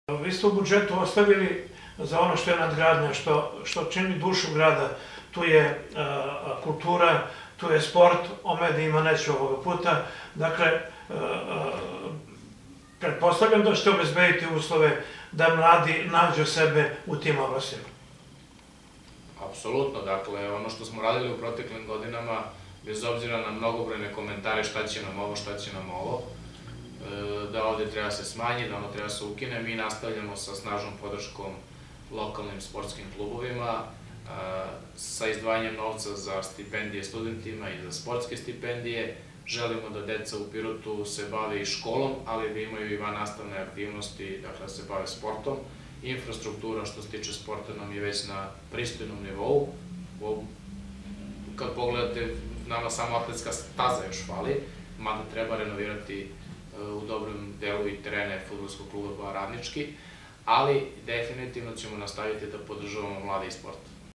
Vi ste u budžetu ostavili za ono što je nadgradnja, što čini dušu grada. Tu je kultura, tu je sport, o medijima neću ovoga puta. Dakle, pretpostavljam da ćete obezbediti uslove da mladi nađu sebe u tim oblastima. Apsolutno, dakle, ono što smo radili u proteklim godinama, bez obzira na mnogobrojne komentare šta će nam ovo, da ovde treba se smanji, da ono treba se ukine, mi nastavljamo sa snažnom podrškom lokalnim sportskim klubovima, sa izdvajanjem novca za stipendije studentima i za sportske stipendije. Želimo da deca u Pirotu se bave i školom, ali da imaju i vannastavne aktivnosti, dakle da se bave sportom. Infrastruktura što se tiče sporta nam je već na pristojnom nivou. Kad pogledate, nama samo atletska staza još fali, mada treba renovirati u dobrom delu i terene fudbalskog kluba Radnički, ali definitivno ćemo nastaviti da podržavamo mlade i sport.